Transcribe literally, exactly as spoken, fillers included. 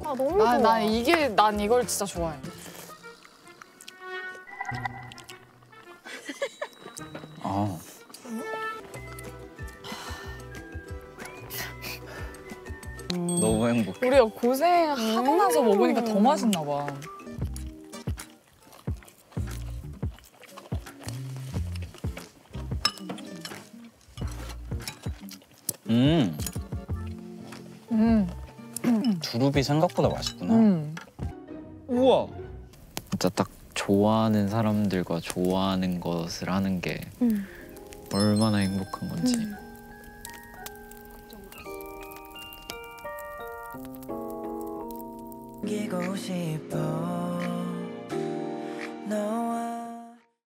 아 너무 나, 좋아. 난 이게 난 이걸 진짜 좋아해. 아. 너무 행복해. 우리가 고생하고 나서 먹으니까 더 맛있나 봐. 음. 음. 두릅이 생각보다 맛있구나. 음. 우와. 진짜 딱 좋아하는 사람들과 좋아하는 것을 하는 게 음. 얼마나 행복한 건지. 음. 기고 싶어 너와